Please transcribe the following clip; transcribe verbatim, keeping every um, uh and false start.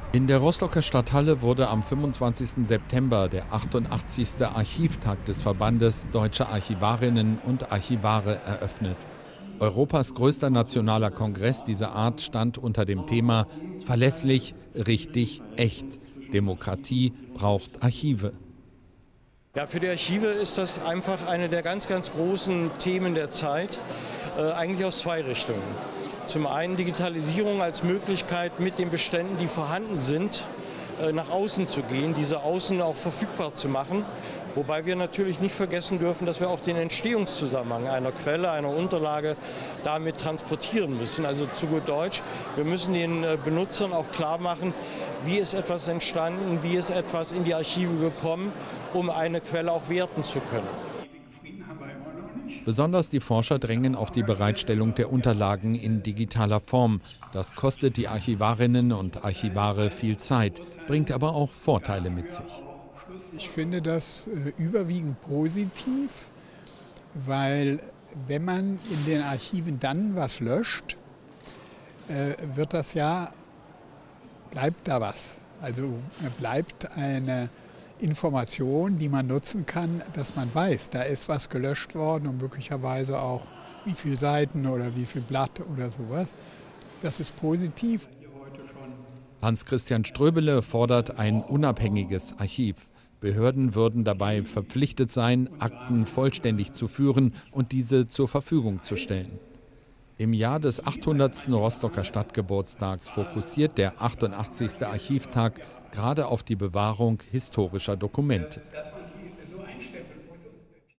In der Rostocker Stadthalle wurde am fünfundzwanzigsten September der achtundachtzigste Archivtag des Verbandes Deutscher Archivarinnen und Archivare eröffnet. Europas größter nationaler Kongress dieser Art stand unter dem Thema Verlässlich, richtig, echt. Demokratie braucht Archive. Ja, für die Archive ist das einfach eine der ganz, ganz großen Themen der Zeit, äh, eigentlich aus zwei Richtungen. Zum einen Digitalisierung als Möglichkeit, mit den Beständen, die vorhanden sind, äh, nach außen zu gehen, diese außen auch verfügbar zu machen. Wobei wir natürlich nicht vergessen dürfen, dass wir auch den Entstehungszusammenhang einer Quelle, einer Unterlage damit transportieren müssen. Also zu gut Deutsch, wir müssen den äh, Benutzern auch klar machen, wie ist etwas entstanden, wie ist etwas in die Archive gekommen, um eine Quelle auch werten zu können. Besonders die Forscher drängen auf die Bereitstellung der Unterlagen in digitaler Form. Das kostet die Archivarinnen und Archivare viel Zeit, bringt aber auch Vorteile mit sich. Ich finde das äh, überwiegend positiv, weil wenn man in den Archiven dann was löscht, äh, wird das ja, bleibt da was. Also bleibt eine Information, die man nutzen kann, dass man weiß, da ist was gelöscht worden und möglicherweise auch wie viele Seiten oder wie viel Blatt oder sowas. Das ist positiv. Hans-Christian Ströbele fordert ein unabhängiges Archiv. Behörden würden dabei verpflichtet sein, Akten vollständig zu führen und diese zur Verfügung zu stellen. Im Jahr des achthundertsten Rostocker Stadtgeburtstags fokussiert der achtundachtzigste Archivtag gerade auf die Bewahrung historischer Dokumente.